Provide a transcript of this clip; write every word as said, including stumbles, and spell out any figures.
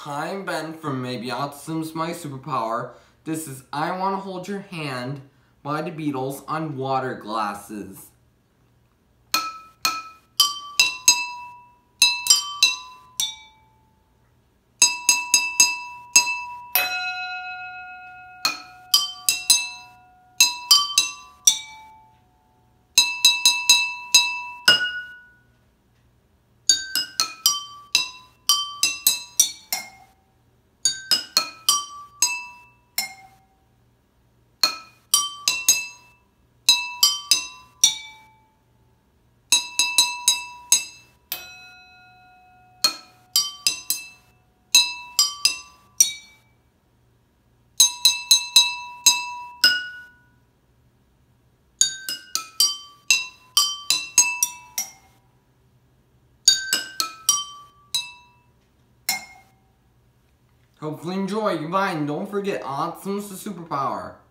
Hi, I'm Ben from Maybe Autism's My Superpower. This is I Want to Hold Your Hand by the Beatles on water glasses. Hopefully enjoy. Goodbye, and don't forget, Autism's the superpower.